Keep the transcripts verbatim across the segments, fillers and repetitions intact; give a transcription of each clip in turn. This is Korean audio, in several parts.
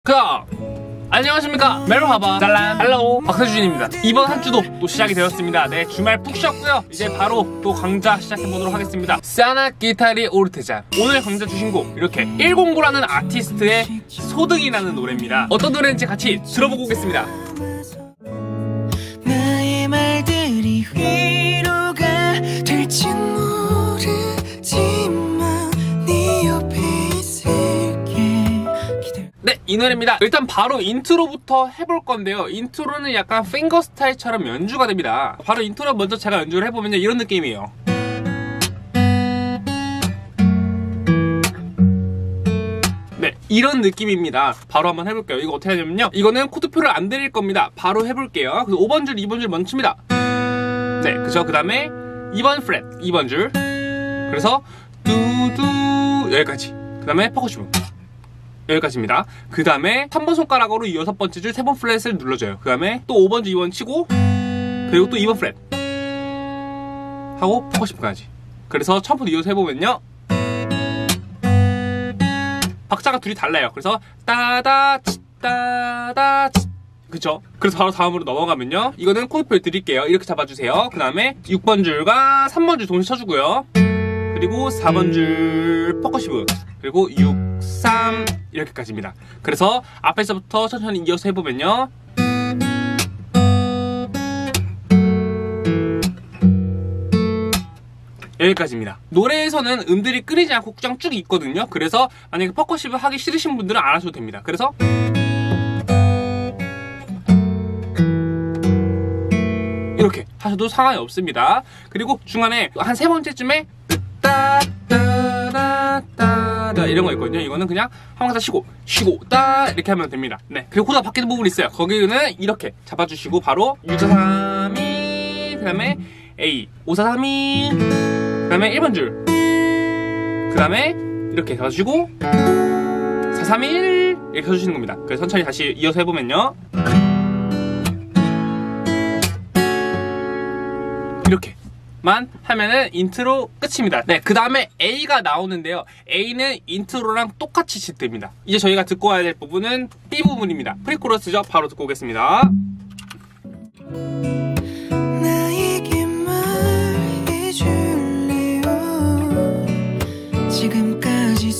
그 안녕하십니까, 메로하바 짤란 할로우 박세준입니다. 이번 한 주도 또 시작이 되었습니다. 네, 주말 푹 쉬었고요. 이제 바로 또 강좌 시작해보도록 하겠습니다. 사나 기타리 오르테자. 오늘 강좌 주신 곡 이렇게 일공구라는 아티스트의 소득이 나는 노래입니다. 어떤 노래인지 같이 들어보고 오겠습니다. 나의 말들이 위로가 될진 모르지만 네 옆에 있을게. 네, 이 노래입니다. 일단 바로 인트로부터 해볼 건데요. 인트로는 약간 핑거 스타일처럼 연주가 됩니다. 바로 인트로 먼저 제가 연주를 해보면 이런 느낌이에요. 네, 이런 느낌입니다. 바로 한번 해볼게요. 이거 어떻게 하냐면요, 이거는 코드표를 안 드릴 겁니다. 바로 해볼게요. 그래서 오 번 줄, 이 번 줄 먼저 칩니다. 네, 그죠? 그 다음에 이 번 프렛, 이 번 줄. 그래서 두두 여기까지. 그 다음에 퍼커션 여기까지입니다. 그 다음에 삼 번 손가락으로 이 여섯 번째 줄 세 번 플랫을 눌러줘요. 그 다음에 또 오 번 줄, 이 번 치고, 그리고 또 이 번 플랫 하고 퍼커션까지. 그래서 처음부터 이어서 해보면요, 박자가 둘이 달라요. 그래서 따다 치 따다 치, 그쵸? 그래서 바로 다음으로 넘어가면요, 이거는 코드표 드릴게요. 이렇게 잡아주세요. 그 다음에 육 번 줄과 삼 번 줄 동시에 쳐주고요. 그리고 사 번 줄 퍼커시브, 그리고 육, 삼 이렇게까지입니다. 그래서 앞에서부터 천천히 이어서 해보면요, 여기까지입니다. 노래에서는 음들이 끊이지 않고 그냥 쭉 있거든요. 그래서 만약에 퍼커시브 하기 싫으신 분들은 안 하셔도 됩니다. 그래서 이렇게 하셔도 상관이 없습니다. 그리고 중간에 한 세 번째쯤에 따따따따 이런 거 있거든요. 이거는 그냥 한 번 더 쉬고 쉬고 따 이렇게 하면 됩니다. 네, 그리고 코드가 바뀌는 부분이 있어요. 거기는 이렇게 잡아주시고 바로 육, 사, 삼, 이, 그 다음에 A, 오, 사, 삼, 이, 그 다음에 일 번 줄, 그 다음에 이렇게 잡아주시고 사, 삼, 일 이렇게 해주시는 겁니다. 그래서 천천히 다시 이어서 해보면요, 이렇게만 하면은 인트로 끝입니다. 네, 그 다음에 A가 나오는데요, A는 인트로랑 똑같이 짓됩니다. 이제 저희가 듣고 와야 될 부분은 B 부분입니다. 프리코러스죠. 바로 듣고 오겠습니다. 나에게 말해줄래요? 지금까지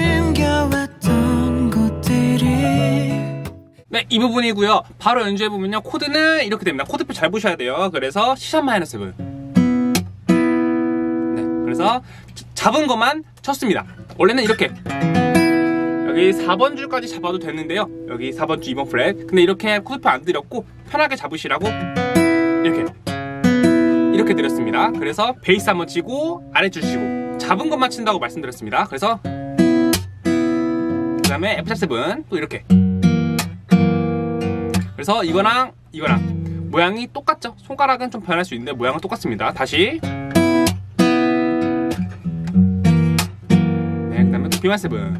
숨겨왔던 것들을. 네, 이 부분이고요. 바로 연주해보면요, 코드는 이렇게 됩니다. 코드표 잘 보셔야 돼요. 그래서 C 샵 마이너 세븐. 네, 그래서 잡은 것만 쳤습니다. 원래는 이렇게 여기 사 번 줄까지 잡아도 되는데요, 여기 사 번 줄, 이 번 프렛. 근데 이렇게 코드표 안 드렸고 편하게 잡으시라고 이렇게 이렇게 드렸습니다. 그래서 베이스 한번 치고 아랫줄 치고 잡은 것만 친다고 말씀드렸습니다. 그래서 그 다음에 에프 샵 세븐 또 이렇게. 그래서 이거랑 이거랑 모양이 똑같죠? 손가락은 좀 변할 수 있는데 모양은 똑같습니다. 다시. 네, 그 다음에 또 비 마이너 세븐.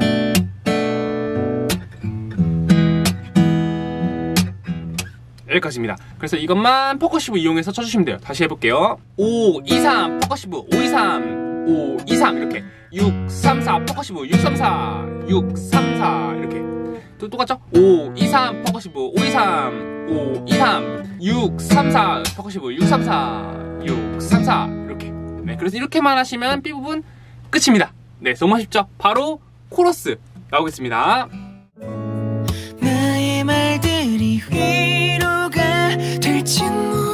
여기까지입니다. 그래서 이것만 퍼커시브 이용해서 쳐주시면 돼요. 다시 해볼게요. 오, 이, 삼 퍼커시브, 오, 이, 삼, 오, 이, 삼 이렇게 육, 삼, 사 퍼커시브, 육, 삼, 사, 육, 삼, 사 이렇게. 또 똑같죠? 오, 이, 삼 퍼커시브, 오, 이, 삼, 오, 이, 삼, 육, 삼, 사 퍼커시브, 육, 삼, 사, 육, 삼, 사 이렇게. 네, 그래서 이렇게만 하시면 B 부분 끝입니다. 네, 너무 쉽죠? 바로 코러스 나오겠습니다. 나의 말들이 위로가 될진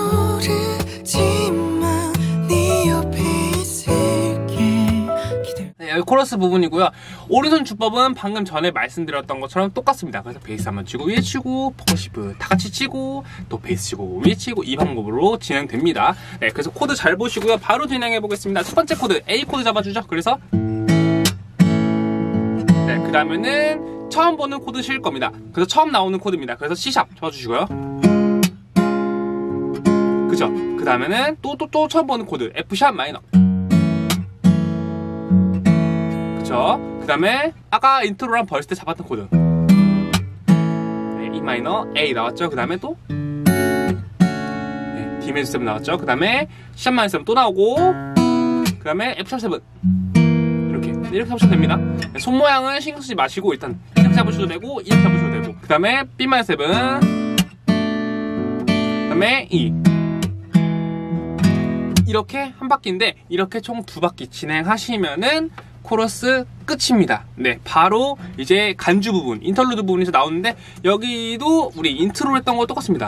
모르지만 네 옆에 있을게. 네, 여기 코러스 부분이고요. 오른손 주법은 방금 전에 말씀드렸던 것처럼 똑같습니다. 그래서 베이스 한번 치고 위에 치고 퍼커시브 다 같이 치고 또 베이스 치고 위에 치고 이 방법으로 진행됩니다. 네, 그래서 코드 잘 보시고요. 바로 진행해 보겠습니다. 첫 번째 코드 A 코드 잡아주죠. 그래서 네, 그 다음에는 처음 보는 코드 실 겁니다. 그래서 처음 나오는 코드입니다. 그래서 C 샵 잡아주시고요. 그죠? 그 다음에는 또 또 또 처음 보는 코드 F 샵 마이너. 그죠? 그 다음에 아까 인트로랑 벌스 때 잡았던 코드 네, E 마이너 A 나왔죠? 그 다음에 또 네, D 메이저 세븐 나왔죠? 그 다음에 C 샵 마이너 세븐 또 나오고, 그 다음에 F 샵 세븐 이렇게 이렇게 잡으시면 됩니다. 손 모양은 신경 쓰지 마시고 일단 그냥 잡으셔도 되고 이렇게 잡으셔도 되고, 그 다음에 B 마이너 칠, 그 다음에 E, 이렇게 한 바퀴인데 이렇게 총 두 바퀴 진행하시면은 코러스 끝입니다. 네, 바로 이제 간주 부분, 인터루드 부분에서 나오는데, 여기도 우리 인트로로 했던 거 똑같습니다.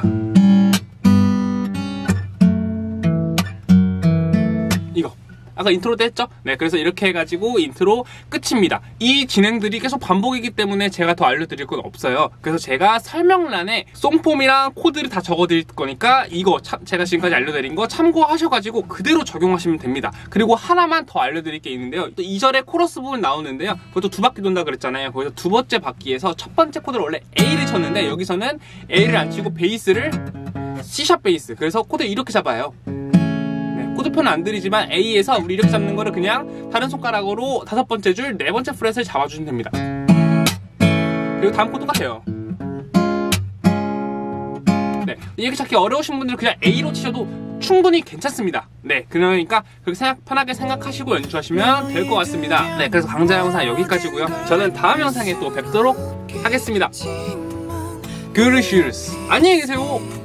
이거 아까 인트로 때 했죠? 네, 그래서 이렇게 해가지고 인트로 끝입니다. 이 진행들이 계속 반복이기 때문에 제가 더 알려드릴 건 없어요. 그래서 제가 설명란에 송폼이랑 코드를 다 적어드릴 거니까 이거 참, 제가 지금까지 알려드린 거 참고하셔가지고 그대로 적용하시면 됩니다. 그리고 하나만 더 알려드릴 게 있는데요. 또 이 절에 코러스 부분 나오는데요. 그것도 두 바퀴 돈다 그랬잖아요. 거기서 두 번째 바퀴에서 첫 번째 코드를 원래 A를 쳤는데 여기서는 A를 안 치고 베이스를 C샵 베이스, 그래서 코드 이렇게 잡아요. 코드표는 안 드리지만 A에서 우리 이렇게 잡는 거를 그냥 다른 손가락으로 다섯 번째 줄, 네 번째 프렛을 잡아주시면 됩니다. 그리고 다음 코드 똑같아요. 네, 이렇게 찾기 어려우신 분들은 그냥 A로 치셔도 충분히 괜찮습니다. 네, 그러니까 그렇게 생각, 편하게 생각하시고 연주하시면 될 것 같습니다. 네, 그래서 강좌 영상 여기까지고요. 저는 다음 영상에 또 뵙도록 하겠습니다. 그르슈스 안녕히 계세요.